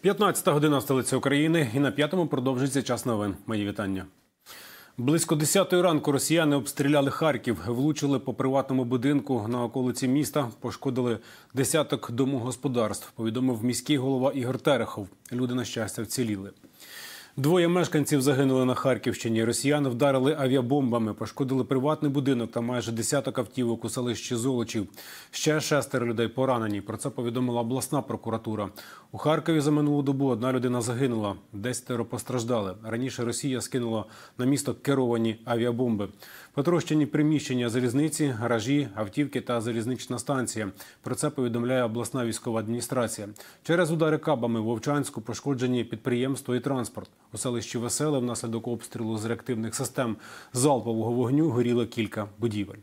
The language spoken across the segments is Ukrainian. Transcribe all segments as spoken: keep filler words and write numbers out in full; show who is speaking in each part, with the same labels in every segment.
Speaker 1: п'ятнадцята година, столиця України, і на п'ятому продовжується час новин. Мої вітання. Близько десятої ранку росіяни обстріляли Харків, влучили по приватному будинку на околиці міста, пошкодили десяток домогосподарств, повідомив міський голова Ігор Терехов. Люди, на щастя, вціліли. Двоє мешканців загинули на Харківщині. Росіяни вдарили авіабомбами, пошкодили приватний будинок та майже десяток автівок у селищі Золочів. Ще шестеро людей поранені. Про це повідомила обласна прокуратура. У Харкові за минулу добу одна людина загинула, десятеро постраждали. Раніше Росія скинула на місто керовані авіабомби. Потрощені приміщення залізниці, гаражі, автівки та залізнична станція. Про це повідомляє обласна військова адміністрація. Через удари кабами в Вовчанську пошкоджені підприємство і транспорт. У селищі Веселе внаслідок обстрілу з реактивних систем залпового вогню горіло кілька будівель.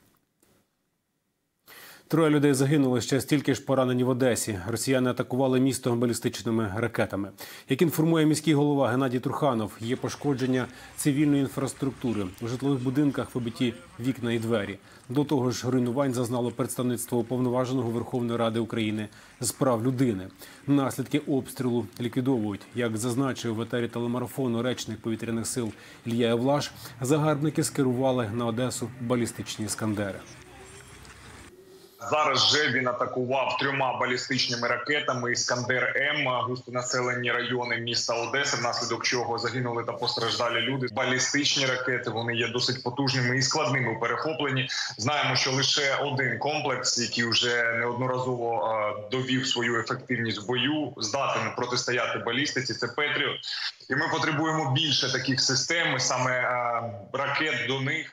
Speaker 1: Троє людей загинули, ще стільки ж поранені в Одесі. Росіяни атакували місто балістичними ракетами. Як інформує міський голова Геннадій Труханов, є пошкодження цивільної інфраструктури. У житлових будинках вибиті вікна і двері. До того ж, руйнувань зазнало представництво Уповноваженого Верховної Ради України з прав людини. Наслідки обстрілу ліквідовують. Як зазначив в етері телемарафону речник повітряних сил Ілля Євлаш, загарбники скерували на Одесу балістичні іскандери.
Speaker 2: Зараз же він атакував трьома балістичними ракетами «Іскандер-М» густонаселені райони міста Одеси, внаслідок чого загинули та постраждали люди. Балістичні ракети, вони є досить потужними і складними у перехопленні. Знаємо, що лише один комплекс, який вже неодноразово довів свою ефективність в бою, здатен протистояти балістиці – це «Петріот». І ми потребуємо більше таких систем, саме ракет до них.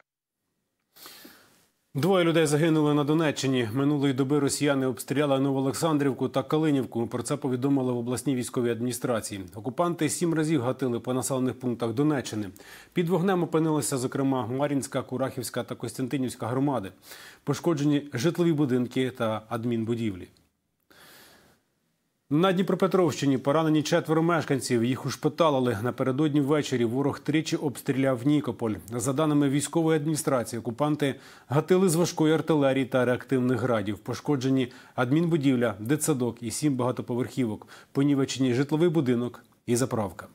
Speaker 1: Двоє людей загинули на Донеччині. Минулої доби росіяни обстріляли Новоолександрівку та Калинівку. Про це повідомили в обласній військовій адміністрації. Окупанти сім разів гатили по населених пунктах Донеччини. Під вогнем опинилися, зокрема, Мар'їнська, Курахівська та Костянтинівська громади. Пошкоджені житлові будинки та адмінбудівлі. На Дніпропетровщині поранені четверо мешканців. Їх ушпиталили. Напередодні ввечері ворог тричі обстріляв Нікополь. За даними військової адміністрації, окупанти гатили з важкої артилерії та реактивних градів. Пошкоджені адмінбудівля, дитсадок і сім багатоповерхівок. Понівечені житловий будинок і заправка.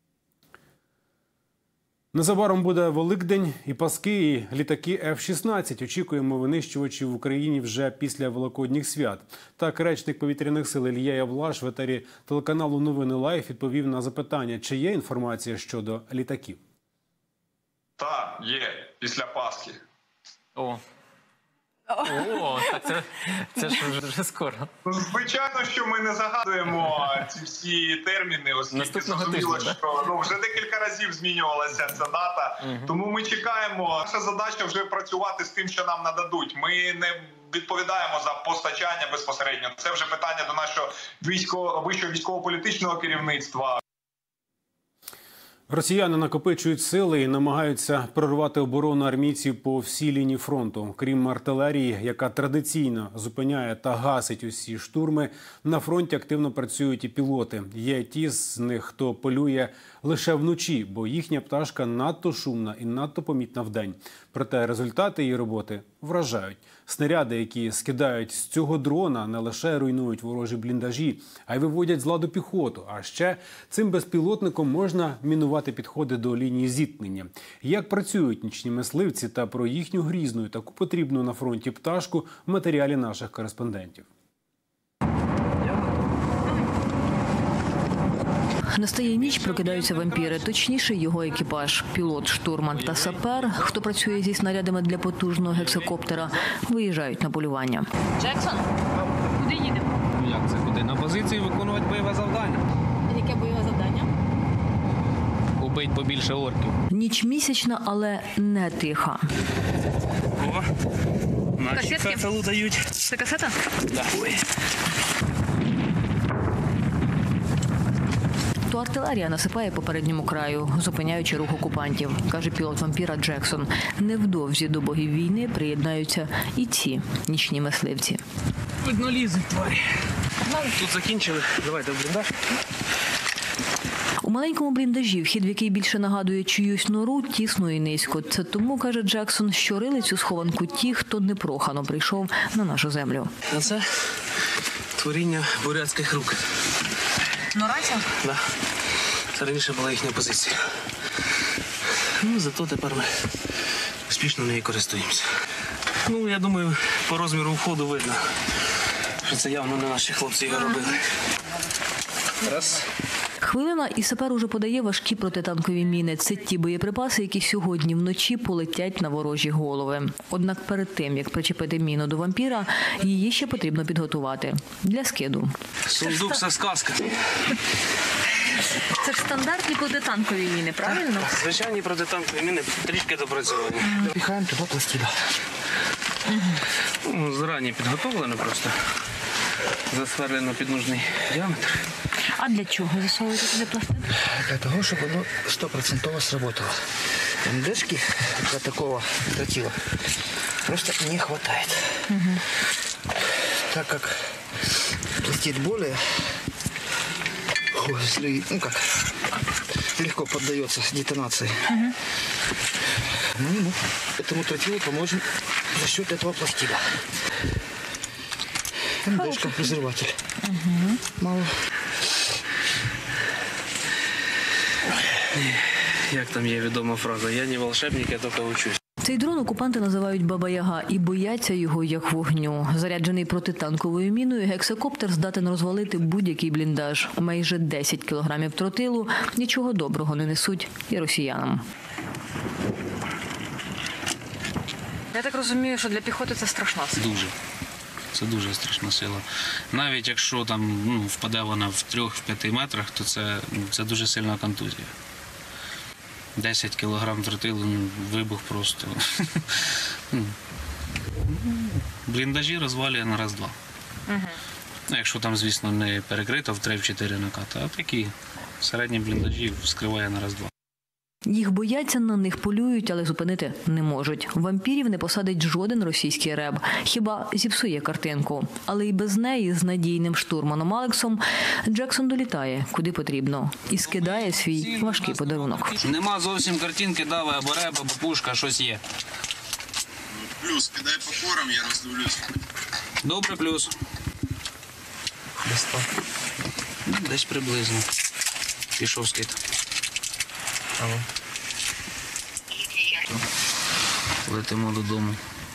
Speaker 1: Незабаром буде Великдень і Паски, і літаки еф шістнадцять. Очікуємо винищувачів в Україні вже після Великодніх свят. Так, речник повітряних сил Ілля Євлаш в етері телеканалу «Новини Лайв» відповів на запитання, чи є інформація щодо літаків.
Speaker 2: Так, є. Після Пасхи.
Speaker 3: О. О, так це, це ж вже, вже скоро.
Speaker 2: Звичайно, що ми не загадуємо ці всі терміни, оскільки зрозуміло, що ну, вже декілька разів змінювалася ця дата. Угу. Тому ми чекаємо. Наша задача вже працювати з тим, що нам нададуть. Ми не відповідаємо за постачання безпосередньо. Це вже питання до нашого військового, вищого військово-політичного керівництва.
Speaker 1: Росіяни накопичують сили і намагаються прорвати оборону армійців по всій лінії фронту. Крім артилерії, яка традиційно зупиняє та гасить усі штурми, на фронті активно працюють і пілоти. Є ті з них, хто полює лише вночі, бо їхня пташка надто шумна і надто помітна вдень. Проте результати її роботи вражають. Снаряди, які скидають з цього дрона, не лише руйнують ворожі бліндажі, а й виводять з ладу піхоту. А ще цим безпілотником можна мінувати підходи до лінії зіткнення. Як працюють нічні мисливці та про їхню грізну і таку потрібну на фронті пташку в матеріалі наших кореспондентів.
Speaker 4: Настає ніч, прокидаються вампіри, точніше його екіпаж. Пілот, штурман та сапер, хто працює зі снарядами для потужного гексакоптера, виїжджають на полювання.
Speaker 5: Джексон, куди їдемо?
Speaker 3: Ну як це куди? На позиції виконувати бойове завдання.
Speaker 5: Яке бойове завдання?
Speaker 3: Убить побільше орків.
Speaker 4: Ніч місячна, але не тиха.
Speaker 3: О, наші касету дають.
Speaker 5: Це касета?
Speaker 3: Да. Ой.
Speaker 4: То артилерія насипає по передньому краю, зупиняючи рух окупантів, каже пілот вампіра Джексон. Невдовзі до богів війни приєднаються і ці нічні мисливці.
Speaker 3: Видно лізуть, тварі. Тут закінчили. Давайте в бліндаж.
Speaker 4: У маленькому бліндажі, вхід в який більше нагадує чиюсь нору, тісно і низько. Це тому, каже Джексон, що рили цю схованку ті, хто непрохано прийшов на нашу землю.
Speaker 3: А це творіння бурятських рук.
Speaker 5: Ну, рація?
Speaker 3: Да. Це раніше була їхня позиція. Ну, зато тепер ми успішно нею користуємося. Ну, я думаю, по розміру входу видно, що це явно не наші хлопці його робили. Раз.
Speaker 4: Хвилина, і сапер уже подає важкі протитанкові міни. Це ті боєприпаси, які сьогодні вночі полетять на ворожі голови. Однак перед тим, як причепити міну до вампіра, її ще потрібно підготувати для скиду.
Speaker 3: Сундук со сказками.
Speaker 5: Це ж стандартні протитанкові міни, правильно?
Speaker 3: Звичайні протитанкові міни трішки допрацьовані. Піхаємо туди пластина. Ну, зарані підготовлено просто. Засверлено під нужний діаметр.
Speaker 5: А для чого засовуєте туди пластину?
Speaker 6: Для того, чтобы оно стопроцентово сработало. МДшки для такого тротила просто не хватает. Угу. Так как пластид более, ой, если, ну как, легко поддается детонации. Угу. Мы ему, этому тротилу поможем за счет этого пластида. МДшка, презерватель. Угу. Мало.
Speaker 3: Як там є відома фраза? Я не волшебник, я тільки учусь.
Speaker 4: Цей дрон окупанти називають «Баба-Яга» і бояться його як вогню. Заряджений протитанковою міною, гексакоптер здатен розвалити будь-який бліндаж. Майже десять кілограмів тротилу нічого доброго не несуть і росіянам.
Speaker 5: Я так розумію, що для піхоти це страшна сила.
Speaker 7: Дуже. Це дуже страшна сила. Навіть якщо там ну, впаде вона в трьох-п'яти метрах, то це, це дуже сильна контузія. десять кілограм тротилу, ну, вибух просто. Бліндажі розвалює на раз-два. Угу. Ну, якщо там, звісно, не перекрито в три-чотири накати, а такі середні бліндажі вскриває на раз-два.
Speaker 4: Їх бояться, на них полюють, але зупинити не можуть. Вампірів не посадить жоден російський реб. Хіба зіпсує картинку. Але і без неї, з надійним штурманом Алексом, Джексон долітає, куди потрібно. І скидає свій важкий подарунок.
Speaker 7: Нема зовсім картинки, давай, або реб, або пушка, щось є.
Speaker 8: Плюс, кидай по хорам, я роздивлюсь.
Speaker 7: Добре, плюс. Десь приблизно. Пішов скид.
Speaker 3: Ага.
Speaker 7: Летимо додому.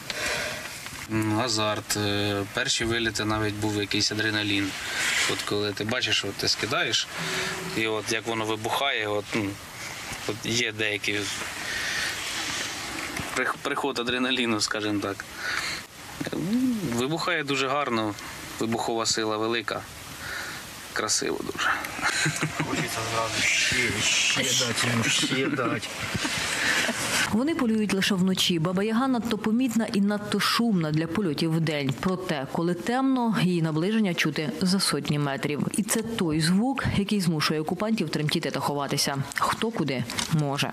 Speaker 7: Азарт. Перші виліти навіть був якийсь адреналін. От коли ти бачиш, от ти скидаєш, і от як воно вибухає, от, ну, от є деякий приход адреналіну, скажімо так. Вибухає дуже гарно, вибухова сила велика. Красиво дуже.
Speaker 6: Хочеться зразу ще, ще дати йому, ще дати.
Speaker 4: Вони полюють лише вночі. Баба-Яга надто помітна і надто шумна для польотів вдень. Проте, коли темно, її наближення чути за сотні метрів. І це той звук, який змушує окупантів тремтіти та ховатися. Хто куди може.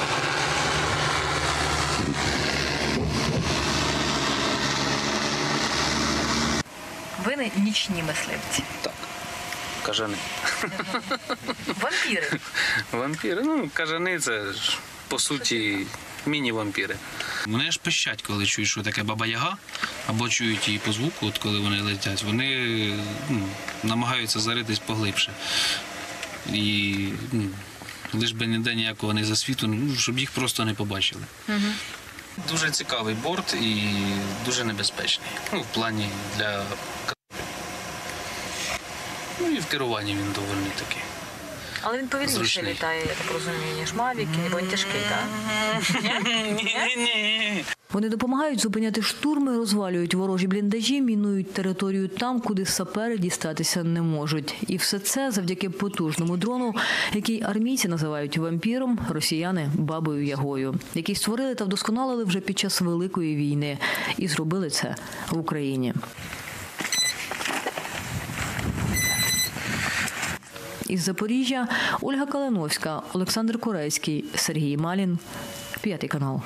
Speaker 5: Ви не нічні мисливці.
Speaker 7: Так. Кажани.
Speaker 5: Вампіри.
Speaker 7: Вампіри, ну, кажани це ж, по суті, міні-вампіри. Вони аж пищать, коли чують, що таке баба-яга, або чують її по звуку, от коли вони летять. Вони ну, намагаються заритись поглибше. І ну, лиш би ніде ніякого не засвіту, ну, щоб їх просто не побачили. Угу. Дуже цікавий борт і дуже небезпечний. Ну, в плані для... Ну і в керуванні він доволі такий.
Speaker 5: Але він повільніше
Speaker 7: Зручний.
Speaker 5: літає, я так розумію, ніж Мавіки, бо він тяжкий, так?
Speaker 7: Ні-ні-ні.
Speaker 4: Вони допомагають зупиняти штурми, розвалюють ворожі бліндажі, мінують територію там, куди сапери дістатися не можуть. І все це завдяки потужному дрону, який армійці називають вампіром, росіяни – бабою-ягою, який створили та вдосконалили вже під час Великої війни. І зробили це в Україні. Із Запоріжжя Ольга Калиновська, Олександр Корейський, Сергій Малін, П'ятий канал.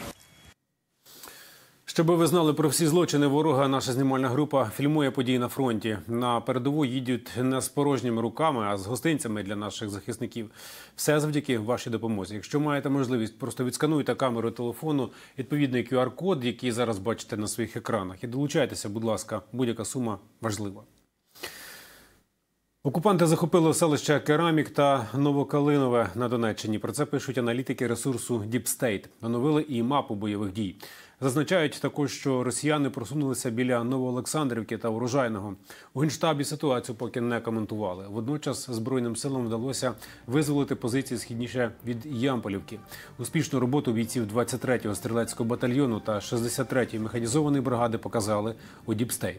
Speaker 1: Щоби ви знали про всі злочини ворога, наша знімальна група фільмує події на фронті. На передову їдуть не з порожніми руками, а з гостинцями для наших захисників. Все завдяки вашій допомозі. Якщо маєте можливість, просто відскануйте камерою телефону відповідний кю ар код, який зараз бачите на своїх екранах. І долучайтеся, будь ласка, будь-яка сума важлива. Окупанти захопили селища Керамік та Новокалинове на Донеччині. Про це пишуть аналітики ресурсу Deep State. Оновили і мапу бойових дій. Зазначають також, що росіяни просунулися біля Новоолександрівки та Урожайного. У Генштабі ситуацію поки не коментували. Водночас Збройним силам вдалося визволити позиції східніше від Ямполівки. Успішну роботу бійців двадцять третього стрілецького батальйону та шістдесят третьої механізованої бригади показали у Deep State.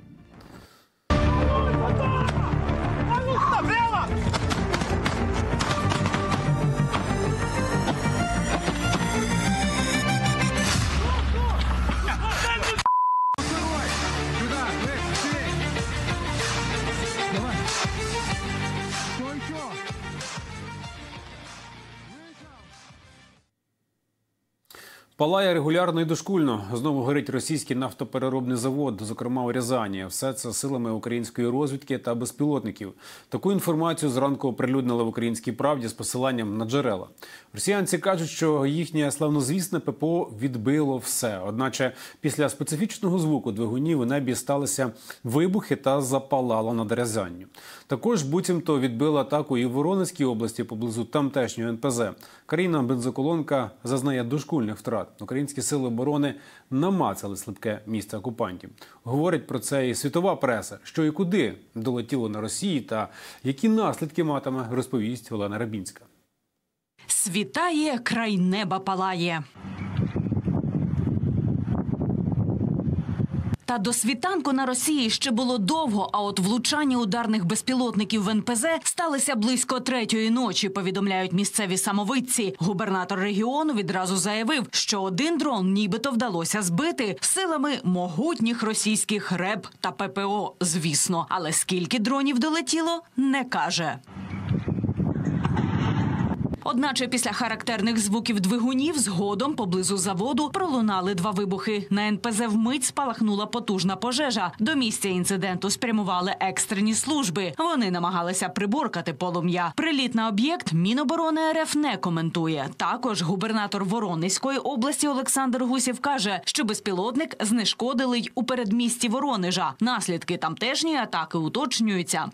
Speaker 1: Палає регулярно і дошкульно. Знову горить російський нафтопереробний завод, зокрема у Рязані. Все це силами української розвідки та безпілотників. Таку інформацію зранку оприлюднили в «Українській правді» з посиланням на джерела. Росіянці кажуть, що їхнє славнозвісне ППО відбило все. Одначе після специфічного звуку двигунів у небі сталися вибухи та запалало над Рязанню. Також буцімто відбили атаку і в Воронезькій області поблизу тамтешнього ен пе зе. Кар'їна бензоколонка зазнає дошкульних втрат. Українські сили оборони намацали слабке місце окупантів. Говорить про це і світова преса. Що і куди долетіло на Росії та які наслідки матиме, розповість Олена Рабінська.
Speaker 9: Світає, край неба палає. Та до світанку на Росії ще було довго, а от влучання ударних безпілотників в ен пе зе сталися близько третьої ночі, повідомляють місцеві самовидці. Губернатор регіону відразу заявив, що один дрон нібито вдалося збити силами могутніх російських РЕБ та пе пе о, звісно. Але скільки дронів долетіло, не каже. Одначе після характерних звуків двигунів згодом поблизу заводу пролунали два вибухи. На ен пе зе вмить спалахнула потужна пожежа. До місця інциденту спрямували екстрені служби. Вони намагалися приборкати полум'я. Приліт на об'єкт Міноборони ер еф не коментує. Також губернатор Воронезької області Олександр Гусєв каже, що безпілотник знешкодили й у передмісті Воронежа. Наслідки тамтешньої атаки уточнюються.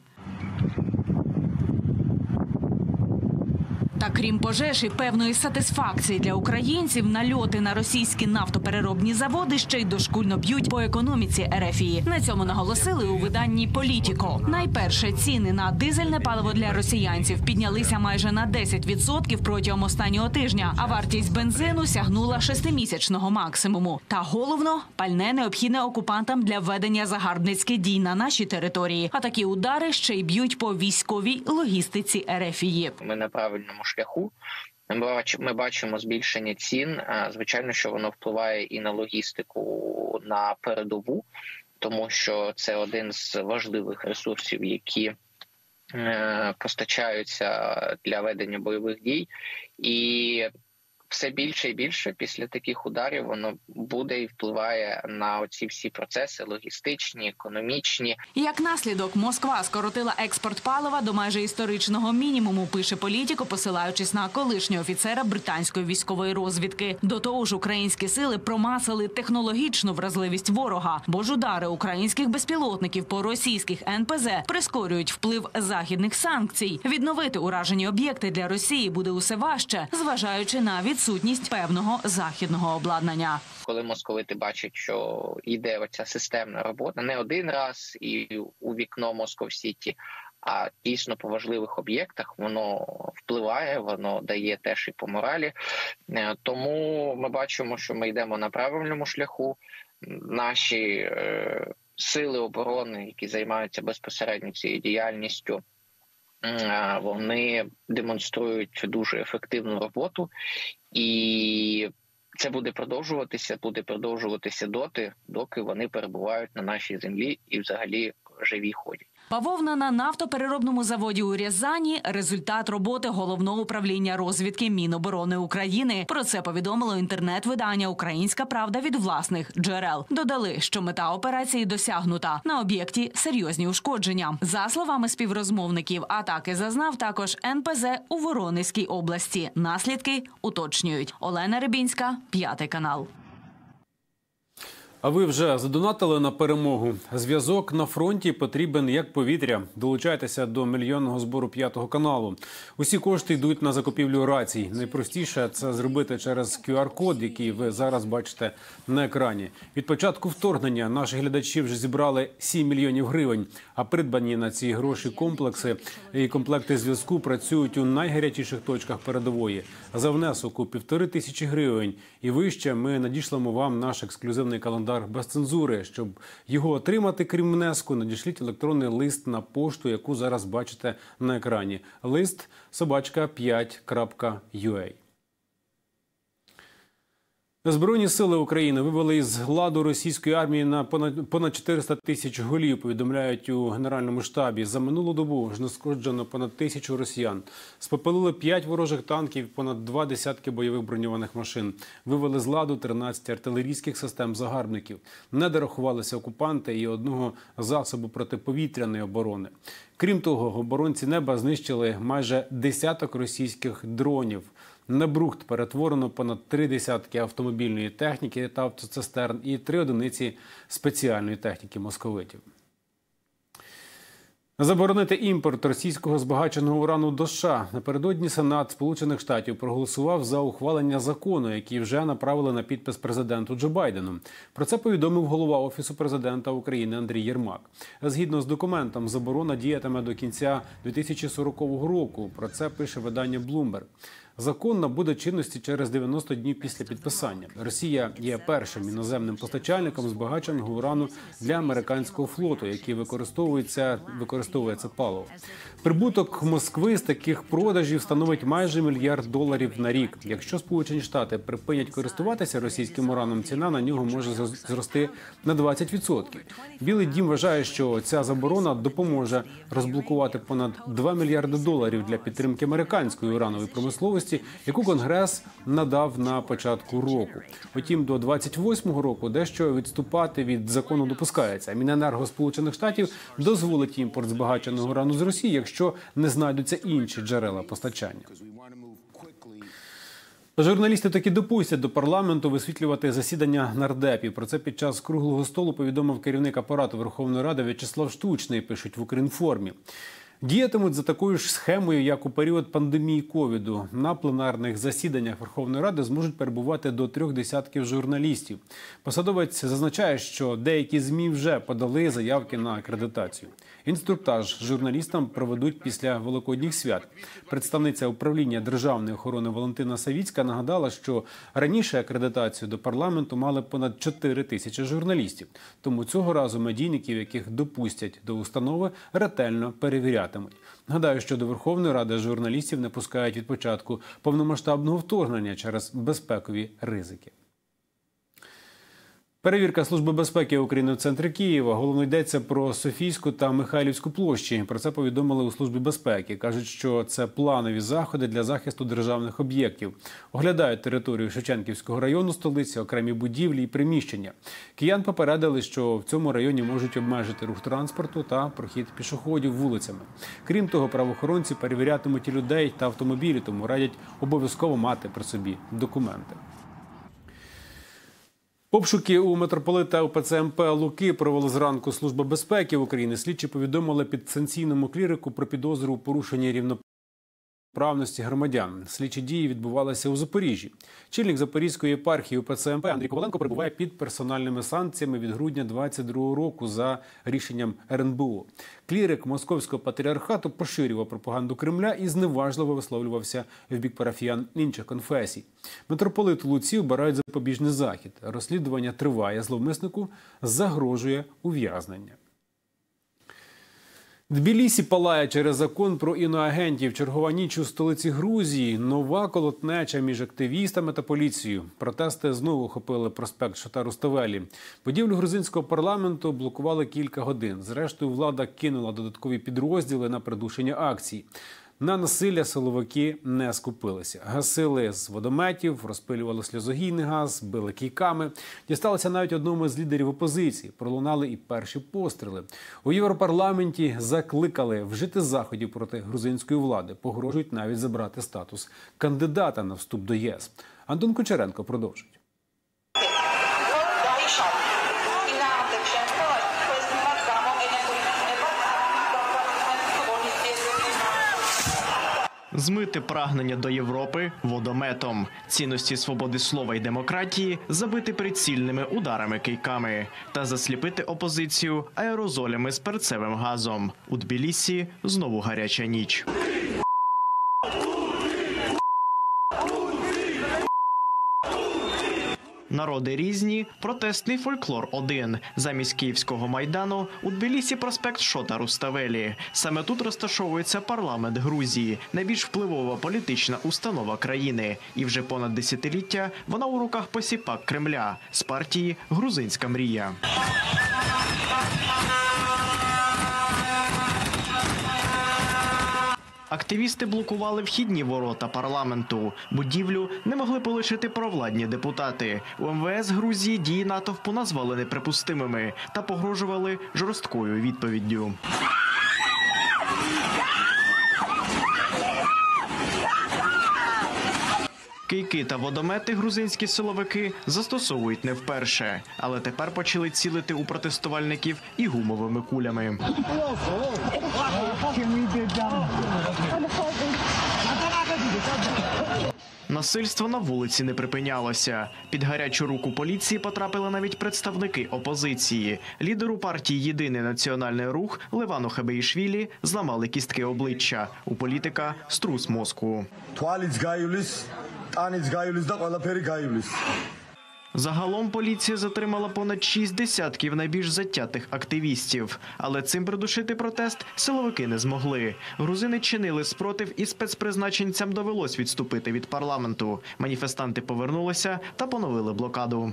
Speaker 9: Та крім пожеж і певної сатисфакції для українців, нальоти на російські нафтопереробні заводи ще й дошкульно б'ють по економіці РФії. На цьому наголосили у виданні «Політіко». Найперше, ціни на дизельне паливо для росіянців піднялися майже на десять відсотків протягом останнього тижня, а вартість бензину сягнула шестимісячного максимуму. Та головно, пальне необхідне окупантам для ведення загарбницьких дій на нашій території. А такі удари ще й б'ють по військовій логістиці РФії.
Speaker 10: Ми на правильному шляху. Ми бачимо збільшення цін. Звичайно, що воно впливає і на логістику на передову, тому що це один з важливих ресурсів, які постачаються для ведення бойових дій. І все більше і більше після таких ударів воно буде і впливає на оці всі процеси логістичні, економічні.
Speaker 9: Як наслідок, Москва скоротила експорт палива до майже історичного мінімуму, пише «Політіко», посилаючись на колишнього офіцера британської військової розвідки. До того ж, українські сили промацали технологічну вразливість ворога, бо ж удари українських безпілотників по російських ен пе зе прискорюють вплив західних санкцій. Відновити уражені об'єкти для Росії буде усе важче, зважаючи на відсутність відсутність певного західного обладнання.
Speaker 10: Коли московити бачать, що йде оця системна робота не один раз і у вікно Москов-Сіті, а дійсно по важливих об'єктах, воно впливає, воно дає теж і по моралі. Тому ми бачимо, що ми йдемо на правильному шляху. Наші е, сили оборони, які займаються безпосередньо цією діяльністю, вони демонструють дуже ефективну роботу, і це буде продовжуватися, буде продовжуватися доти, доки вони перебувають на нашій землі і взагалі живі ходять.
Speaker 9: Бавовна на нафтопереробному заводі у Рязані – результат роботи Головного управління розвідки Міноборони України. Про це повідомило інтернет-видання «Українська правда» від власних джерел. Додали, що мета операції досягнута. На об'єкті серйозні ушкодження. За словами співрозмовників, атаки зазнав також ен пе зе у Воронезькій області. Наслідки уточнюють. Олена Рибінська, п'ятий канал.
Speaker 1: А ви вже задонатили на перемогу? Зв'язок на фронті потрібен як повітря. Долучайтеся до мільйонного збору п'ятого каналу. Усі кошти йдуть на закупівлю рацій. Найпростіше – це зробити через ку ар код, який ви зараз бачите на екрані. Від початку вторгнення наші глядачі вже зібрали сім мільйонів гривень. А придбані на ці гроші комплекси і комплекти зв'язку працюють у найгарячіших точках передової. За внесок у півтори тисячі гривень і вище ми надішлемо вам наш ексклюзивний календар без цензури. Щоб його отримати, крім внеску, надішліть електронний лист на пошту, яку зараз бачите на екрані. Лист собачка п'ять крапка ю а. Збройні сили України вивели із ладу російської армії на понад, понад чотириста тисяч голів, повідомляють у Генеральному штабі. За минулу добу знешкоджено понад тисячу росіян. Спопелили п'ять ворожих танків, понад два десятки бойових броньованих машин. Вивели з ладу тринадцять артилерійських систем загарбників. Не дорахувалися окупанти і одного засобу протиповітряної оборони. Крім того, оборонці неба знищили майже десяток російських дронів. На брухт перетворено понад три десятки автомобільної техніки та автоцистерн і три одиниці спеціальної техніки московитів. Заборонити імпорт російського збагаченого урану до США. Напередодні Сенат Сполучених Штатів проголосував за ухвалення закону, який вже направили на підпис президенту Джо Байдену. Про це повідомив голова Офісу президента України Андрій Єрмак. Згідно з документом, заборона діятиме до кінця дві тисячі сорокового року. Про це пише видання Bloomberg. Закон набуде чинності через дев'яносто днів після підписання. Росія є першим іноземним постачальником збагаченого урану для американського флоту, який використовується, використовує це паливо. Прибуток Москви з таких продажів становить майже мільярд доларів на рік. Якщо Сполучені Штати припинять користуватися російським ураном, ціна на нього може зрости на двадцять відсотків. Білий дім вважає, що ця заборона допоможе розблокувати понад два мільярди доларів для підтримки американської уранової промисловості, яку Конгрес надав на початку року. Утім, до двадцять восьмого року дещо відступати від закону допускається. Міненерго Сполучених Штатів дозволить імпорт збагаченого урану з Росії, якщо не знайдуться інші джерела постачання. Журналісти таки допустять до парламенту висвітлювати засідання нардепів. Про це під час круглого столу повідомив керівник апарату Верховної Ради В'ячеслав Штучний, пишуть в Укрінформі. Діятимуть за такою ж схемою, як у період пандемії ковіду. На пленарних засіданнях Верховної Ради зможуть перебувати до трьох десятків журналістів. Посадовець зазначає, що деякі ЗМІ вже подали заявки на акредитацію. Інструктаж журналістам проведуть після Великодніх свят. Представниця управління державної охорони Валентина Савіцька нагадала, що раніше акредитацію до парламенту мали понад чотири тисячі журналістів. Тому цього разу медійників, яких допустять до установи, ретельно перевірятимуть. Нагадаю, що до Верховної Ради журналістів не пускають від початку повномасштабного вторгнення через безпекові ризики. Перевірка Служби безпеки України в центрі Києва. Головно йдеться про Софійську та Михайлівську площі. Про це повідомили у Службі безпеки. Кажуть, що це планові заходи для захисту державних об'єктів. Оглядають територію Шевченківського району столиці, окремі будівлі і приміщення. Киян попередили, що в цьому районі можуть обмежити рух транспорту та прохід пішоходів вулицями. Крім того, правоохоронці перевірятимуть і людей та автомобілі, тому радять обов'язково мати при собі документи. Обшуки у митрополита У Пе Це Ем Пе Луки провели зранку Служба безпеки України. Слідчі повідомили підсанкційному клірику про підозру у порушенні рівноправності громадян. Слідчі дії відбувалися у Запоріжжі. Чільник Запорізької єпархії У Пе Це Ем Пе Андрій Коваленко перебуває під персональними санкціями від грудня двадцять другого року за рішенням Ер Ен Бе О. Клірик Московського патріархату поширював пропаганду Кремля і зневажливо висловлювався в бік парафіян інших конфесій. Митрополит Луці обирають запобіжний захід. Розслідування триває, зловмиснику загрожує ув'язнення. Тбілісі палає через закон про іноагентів. Чергова ніч у столиці Грузії. Нова колотнеча між активістами та поліцією. Протести знову охопили проспект Шота Руставелі. Будівлю грузинського парламенту блокували кілька годин. Зрештою, влада кинула додаткові підрозділи на придушення акцій. На насилля силовики не скупилися. Гасили з водометів, розпилювали сльозогінний газ, били кійками. Дісталося навіть одному з лідерів опозиції. Пролунали і перші постріли. У Європарламенті закликали вжити заходів проти грузинської влади. Погрожують навіть забрати статус кандидата на вступ до ЄС. Антон Кучеренко продовжить.
Speaker 11: Змити прагнення до Європи водометом. Цінності свободи слова і демократії забити прицільними ударами кийками. Та засліпити опозицію аерозолями з перцевим газом. У Тбілісі знову гаряча ніч. Народи різні, протестний фольклор один. Замість Київського Майдану у Тбілісі проспект Шота Руставелі. Саме тут розташовується парламент Грузії, найбільш впливова політична установа країни. І вже понад десятиліття вона у руках посіпак Кремля з партії «Грузинська мрія». Активісти блокували вхідні ворота парламенту. Будівлю не могли полишити провладні депутати. У ем ве ес Грузії дії натовпу назвали неприпустимими та погрожували жорсткою відповіддю. Кийки та водомети грузинські силовики застосовують не вперше. Але тепер почали цілити у протестувальників і гумовими кулями. Насильство на вулиці не припинялося. Під гарячу руку поліції потрапили навіть представники опозиції. Лідеру партії «Єдиний національний рух» Левану Хебеїшвілі зламали кістки обличчя. У політика – струс мозку. Загалом поліція затримала понад шість десятків найбільш затятих активістів. Але цим придушити протест силовики не змогли. Грузини чинили спротив і спецпризначенцям довелось відступити від парламенту. Маніфестанти повернулися та поновили блокаду.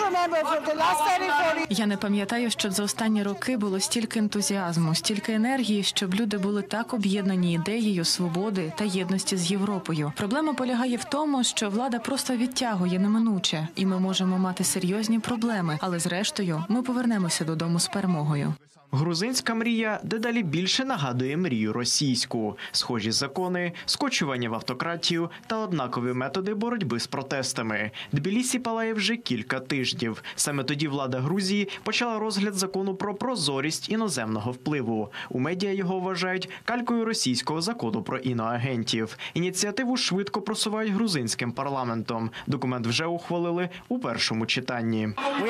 Speaker 12: Я не пам'ятаю, щоб за останні роки було стільки ентузіазму, стільки енергії, щоб люди були так об'єднані ідеєю свободи та єдності з Європою. Проблема полягає в тому, що влада просто відтягує неминуче, і ми можемо мати серйозні проблеми, але зрештою ми повернемося додому з перемогою.
Speaker 11: Грузинська мрія дедалі більше нагадує мрію російську. Схожі закони, скочування в автократію та однакові методи боротьби з протестами. Тбілісі палає вже кілька тижнів. Саме тоді влада Грузії почала розгляд закону про прозорість іноземного впливу. У медіа його вважають калькою російського закону про іноагентів. Ініціативу швидко просувають грузинським парламентом. Документ вже ухвалили у першому читанні.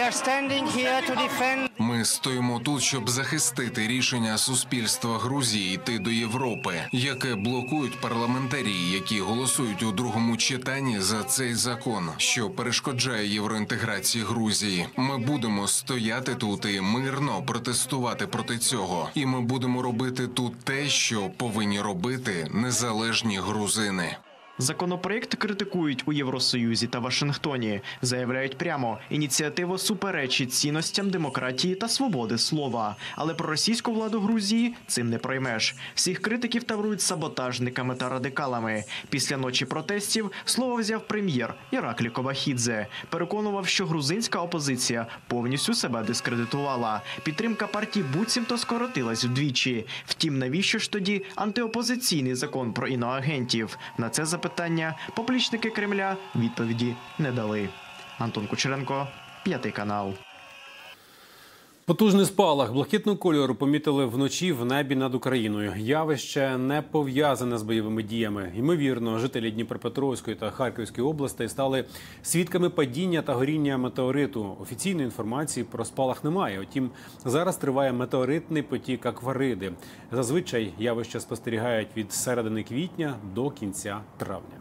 Speaker 13: Ми стоїмо тут, щоб захистити захистити рішення суспільства Грузії йти до Європи, яке блокують парламентарії, які голосують у другому читанні за цей закон, що перешкоджає євроінтеграції Грузії. Ми будемо стояти тут і мирно протестувати проти цього. І ми будемо робити тут те, що повинні робити незалежні грузини.
Speaker 11: Законопроєкт критикують у Євросоюзі та Вашингтоні. Заявляють прямо, ініціатива суперечить цінностям демократії та свободи слова. Але про російську владу Грузії цим не проймеш. Всіх критиків таврують саботажниками та радикалами. Після ночі протестів слово взяв прем'єр Іраклі Кобахідзе. Переконував, що грузинська опозиція повністю себе дискредитувала. Підтримка партії буцімто скоротилась вдвічі. Втім, навіщо ж тоді антиопозиційний закон про іноагентів? На це запитання Питання поплічники Кремля відповіді не дали. Антон Кучеренко, П'ятий канал.
Speaker 1: Потужний спалах блакитного кольору помітили вночі в небі над Україною. Явище не пов'язане з бойовими діями. Ймовірно, жителі Дніпропетровської та Харківської областей стали свідками падіння та горіння метеориту. Офіційної інформації про спалах немає. Утім, зараз триває метеоритний потік Аквариди. Зазвичай явище спостерігають від середини квітня до кінця травня.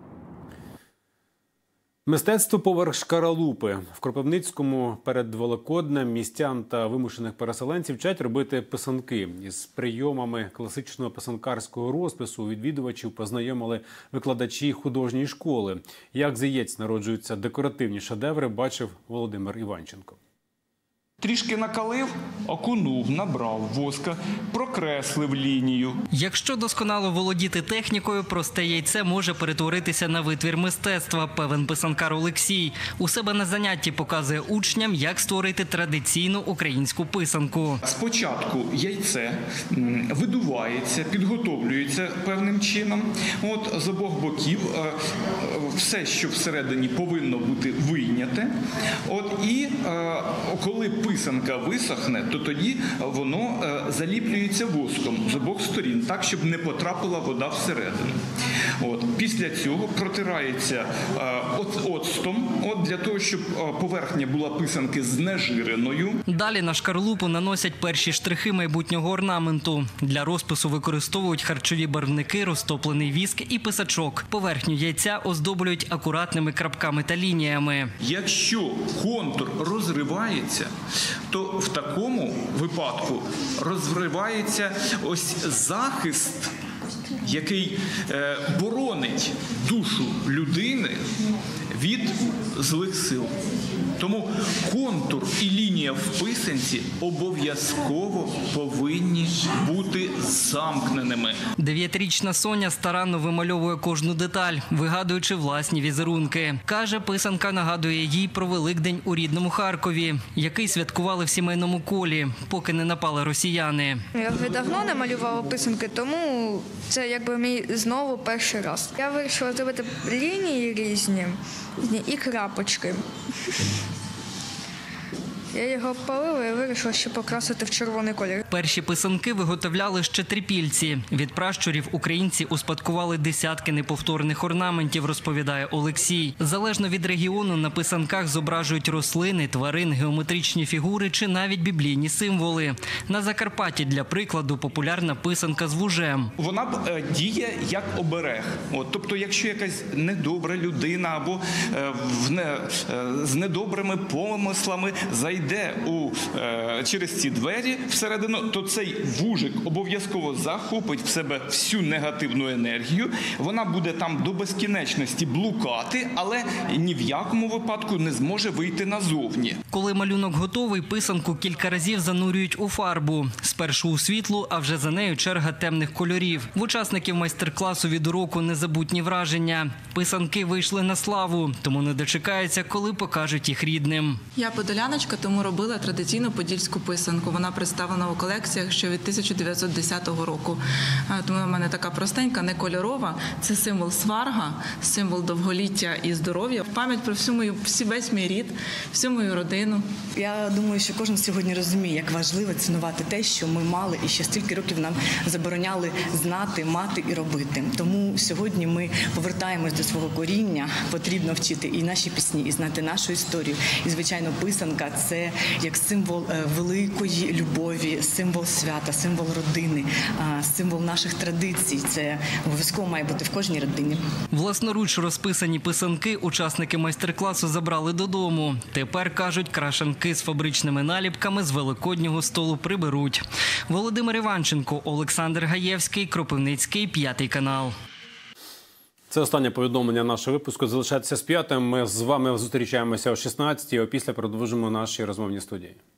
Speaker 1: Мистецтво поверх шкаралупи. В Кропивницькому перед Великоднем містян та вимушених переселенців вчать робити писанки. Із прийомами класичного писанкарського розпису відвідувачів познайомили викладачі художньої школи. Як з яєць народжуються декоративні шедеври, бачив Володимир Іванченко.
Speaker 14: Трішки накалив, окунув, набрав воска, прокреслив лінію.
Speaker 15: Якщо досконало володіти технікою, просте яйце може перетворитися на витвір мистецтва, певен писанкар Олексій. У себе на занятті показує учням, як створити традиційну українську писанку.
Speaker 14: Спочатку яйце видувається, підготовлюється певним чином. От з обох боків все, що всередині повинно бути вийняте. От і коли писанка висохне, то тоді воно заліплюється воском з обох сторін, так, щоб не потрапила вода всередину. От. Після цього протирається оцтом, от, для того, щоб поверхня була писанки знежиреною.
Speaker 15: Далі на шкарлупу наносять перші штрихи майбутнього орнаменту. Для розпису використовують харчові барвники, розтоплений віск і писачок. Поверхню яйця оздоблюють акуратними крапками та лініями.
Speaker 14: Якщо контур розривається, то в такому випадку розривається ось захист, який е, боронить душу людини від злих сил. Тому контур і лінія в писанці обов'язково повинні бути замкненими.
Speaker 15: Дев'ятирічна Соня старанно вимальовує кожну деталь, вигадуючи власні візерунки. Каже, писанка нагадує їй про Великдень у рідному Харкові, який святкували в сімейному колі, поки не напали росіяни.
Speaker 16: Я вже давно не малювала писанки, тому це якби мій знову перший раз. Я вирішила зробити лінії різні і крапочки. Я його обпалила і вирішила ще покрасити в червоний колір.
Speaker 15: Перші писанки виготовляли ще трипільці. Від пращурів українці успадкували десятки неповторних орнаментів, розповідає Олексій. Залежно від регіону на писанках зображують рослини, тварин, геометричні фігури чи навіть біблійні символи. На Закарпатті, для прикладу, популярна писанка з вужем.
Speaker 14: Вона е, діє як оберег. От, тобто, якщо якась недобра людина або е, в не, е, з недобрими помислами зайде йде у, е, через ці двері всередину, то цей вужик обов'язково захопить в себе всю негативну енергію. Вона буде там до безкінечності блукати, але ні в якому випадку не зможе вийти назовні.
Speaker 15: Коли малюнок готовий, писанку кілька разів занурюють у фарбу. Спершу у світлу, а вже за нею черга темних кольорів. В учасників майстер-класу від уроку незабутні враження. Писанки вийшли на славу, тому не дочекаються, коли покажуть їх рідним.
Speaker 17: Я подоляночка, тому робила традиційну подільську писанку. Вона представлена у колекціях ще від тисяча дев'ятсот десятого року. Тому в мене така простенька, не кольорова. Це символ сварга, символ довголіття і здоров'я. В пам'ять про всю мою, весь мій рід, всю мою родину.
Speaker 18: Я думаю, що кожен сьогодні розуміє, як важливо цінувати те, що ми мали і що стільки років нам забороняли знати, мати і робити. Тому сьогодні ми повертаємось до свого коріння. Потрібно вчити і наші пісні, і знати нашу історію. І, звичайно, писанка – це як символ великої любові, символ свята, символ родини, символ наших традицій. Це обов'язково має бути в кожній родині.
Speaker 15: Власноруч розписані писанки учасники майстер-класу забрали додому. Тепер, кажуть, крашанки з фабричними наліпками з великоднього столу приберуть. Володимир Іванченко, Олександр Гаєвський, Кропивницький, П'ятий канал.
Speaker 1: Це останнє повідомлення нашого випуску. Залишайтеся з П'ятим. Ми з вами зустрічаємося о шістнадцятій, а після продовжимо наші розмовні студії.